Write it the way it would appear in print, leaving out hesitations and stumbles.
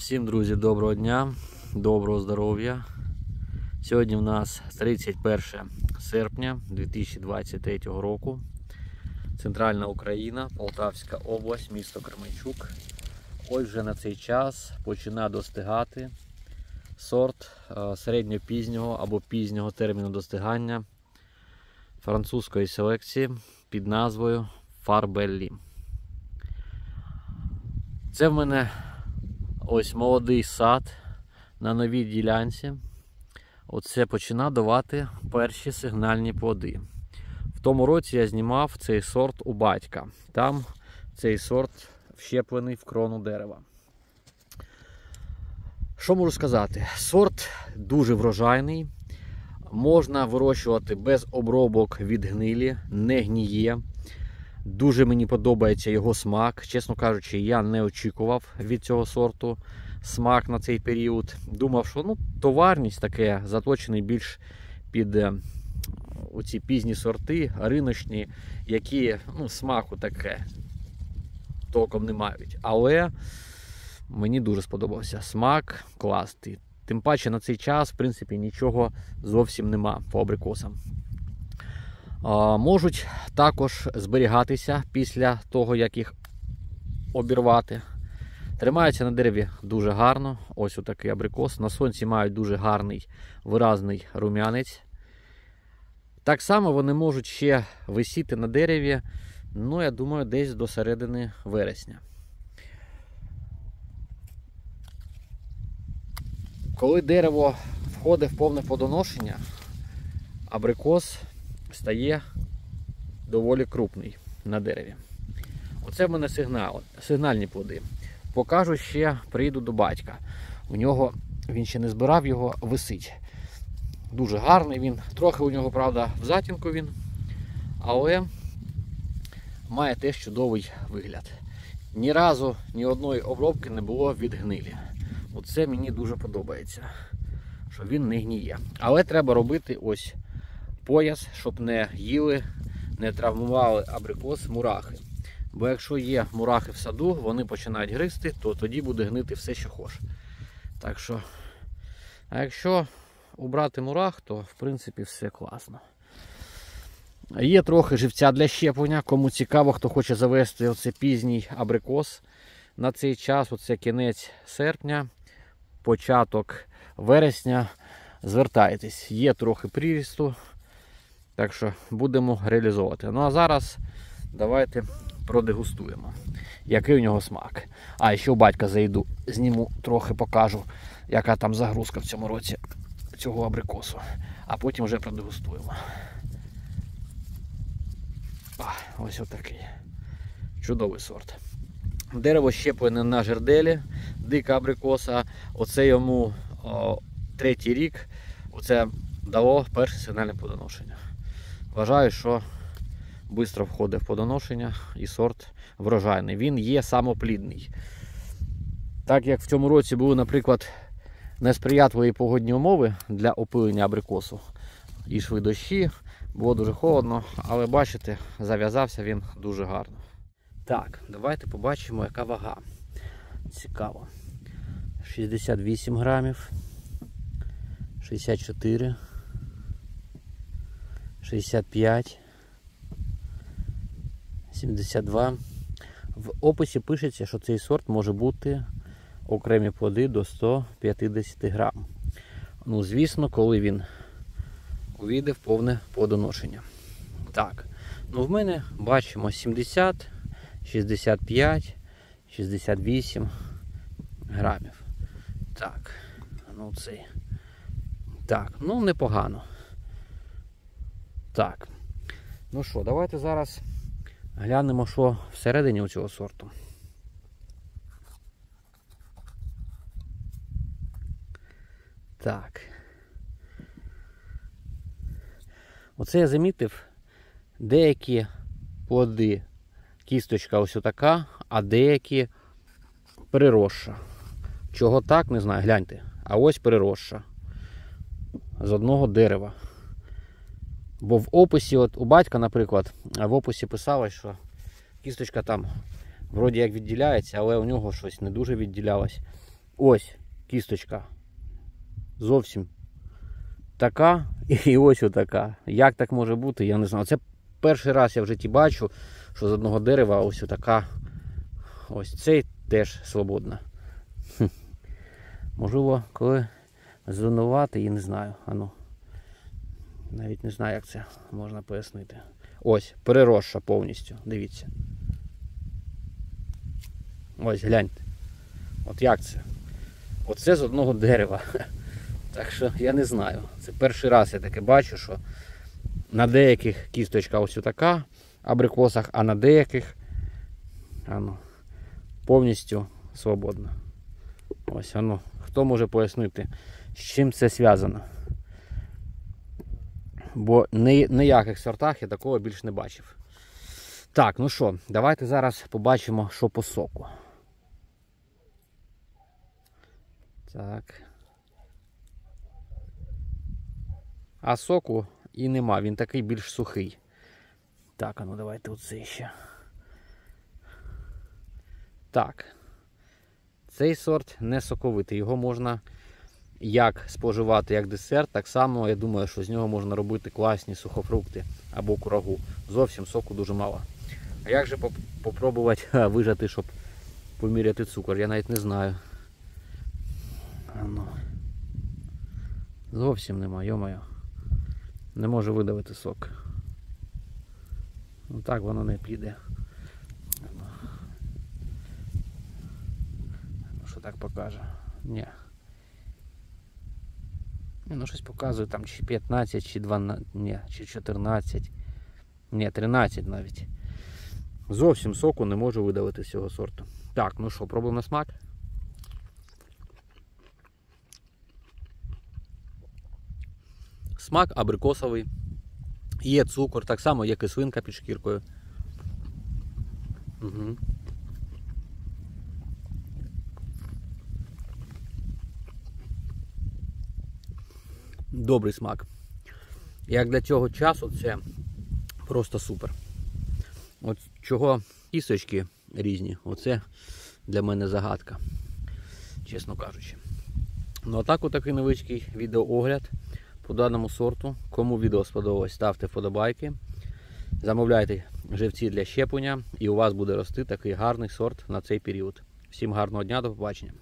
Всім, друзі, доброго дня, доброго здоров'я. Сьогодні в нас 31 серпня 2023 року. Центральна Україна, Полтавська область, місто Кременчук. Ось вже на цей час починає достигати сорт середньопізнього або пізнього терміну достигання французької селекції під назвою Фарбеллі. Це в мене ось молодий сад на новій ділянці. Оце починає давати перші сигнальні плоди. В тому році я знімав цей сорт у батька. Там цей сорт вщеплений в крону дерева. Що можу сказати? Сорт дуже врожайний. Можна вирощувати без обробок від гнилі, не гніє. Дуже мені подобається його смак. Чесно кажучи, я не очікував від цього сорту смак на цей період. Думав, що товарність таке, заточений більш під оці пізні сорти, риночні, які смаку таке толком не мають. Але мені дуже сподобався смак, класний. Тим паче на цей час, в принципі, нічого зовсім нема по абрикосам. Можуть також зберігатися після того, як їх обірвати. Тримаються на дереві дуже гарно. Ось отакий абрикос. На сонці мають дуже гарний, виразний рум'янець. Так само вони можуть ще висіти на дереві, я думаю, десь до середини вересня. Коли дерево входить в повне плодоношення, абрикос стає доволі крупний на дереві. Оце в мене сигнальні плоди. Покажу ще, приїду до батька. У нього, він ще не збирав його, висить. Дуже гарний він. Трохи у нього, правда, в затінку він. Але має теж чудовий вигляд. Ні разу, ні одної обробки не було від гнилі. Оце мені дуже подобається, що він не гніє. Але треба робити ось пояс, щоб не їли, не травмували абрикос мурахи. Бо якщо є мурахи в саду, вони починають гризти, то тоді буде гнити все, що хочеш. Так що, а якщо убрати мурах, то в принципі все класно. Є трохи живця для щеплення, кому цікаво, хто хоче завести оце пізній абрикос. На цей час, оце кінець серпня, початок вересня, звертайтесь. Є трохи прирісту. Так що будемо реалізовувати. А зараз давайте продегустуємо, який у нього смак. А ще у батька зайду, зніму трохи, покажу, яка там загрузка в цьому році цього абрикосу. А потім вже продегустуємо. Ось отакий. Чудовий сорт. Дерево щеплене на жерделі, дика абрикоса. Оце йому третій рік. Оце дало перше сигнальне плодоношення. Вважаю, що швидко входить в плодоношення і сорт врожайний. Він є самоплідний. Так як в цьому році були, наприклад, несприятливі погодні умови для опилення абрикосу. Йшли дощі, було дуже холодно, але бачите, зав'язався він дуже гарно. Так, давайте побачимо, яка вага. Цікаво. 68 грамів, 64, 65, 72. В описі пишеться, що цей сорт може бути окремі плоди до 150 грам. Звісно, коли він увійде в повне плодоношення. Так, в мене бачимо 70, 65, 68 грамів. Так, цей. Так, непогано. Так, що, давайте зараз глянемо, що всередині у цього сорту. Так. Оце я замітив, деякі плоди, кісточка ось така, а деякі переросша. Чого так, не знаю, гляньте. А ось переросша. З одного дерева. Бо в описі, от у батька, наприклад, в описі писалось, що кісточка там вроді як відділяється, але у нього щось не дуже відділялось. ось кісточка. Зовсім така і ось отака. Як так може бути, я не знаю. Це перший раз я в житті бачу, що з одного дерева ось отака. Ось цей теж свободна. Можливо, коли зонувати, я не знаю. Ану. Навіть не знаю, як це можна пояснити. Ось, переросша повністю. Дивіться. Ось, гляньте. От як це? Оце з одного дерева. Так що я не знаю. Це перший раз я таке бачу, що на деяких кісточка ось така абрикосах, а на деяких повністю свободна. Ось, хто може пояснити, з чим це зв'язано? Бо ніяких сортах я такого більш не бачив. Так, ну що, давайте зараз побачимо, що по соку. Так. А соку і нема, він такий більш сухий. Так, давайте оце ще. Так. Цей сорт не соковитий, його можна як споживати як десерт, так само, я думаю, що з нього можна робити класні сухофрукти або курагу. Зовсім соку дуже мало. А як же попробувати вижати, щоб поміряти цукор? Я навіть не знаю. Зовсім нема, йо-моє. Не можу видавити сок. Ну так воно не піде. Ну що так покаже? Ні. Ну щось показує там чи 15, чи 12, ні, чи 14. Ні, 13 навіть. Зовсім соку не можу видавити з цього сорту. Так, ну що, пробуємо на смак. Смак абрикосовий. Є цукор, так само є кислинка під шкіркою. Угу. Добрий смак. Як для цього часу це просто супер. От чого кісточки різні, оце для мене загадка, чесно кажучи. Ну а так, отакий невеличкий відеоогляд по даному сорту. Кому відео сподобалось, ставте вподобайки. Замовляйте живці для щеплення і у вас буде рости такий гарний сорт на цей період. Всім гарного дня, до побачення.